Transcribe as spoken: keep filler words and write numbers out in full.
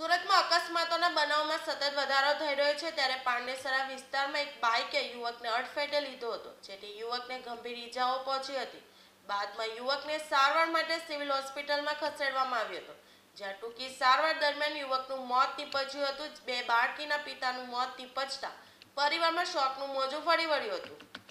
સુરતમાં અકસ્માતોના બનાવમાં સતત વધારો થઈ રહ્યો છે ત્યારે પાંડેસરા વિસ્તારમાં એક બાઇકે યુવકને અડફેટે લીધો હતો, જેથી યુવકને ગંભીર ઈજાઓ પહોંચી હતી। બાદમાં યુવકને સારવાર માટે સિવિલ હોસ્પિટલમાં ખસેડવામાં આવ્યો હતો, જ્યાં ટૂંકી સારવાર દરમિયાન યુવકનું મોત નીપજ્યું હતું। બે બાળકીના પિતાનું મોત નીપજતા પરિવારમાં શોકનું મોજું ફરી વળ્યું હતું।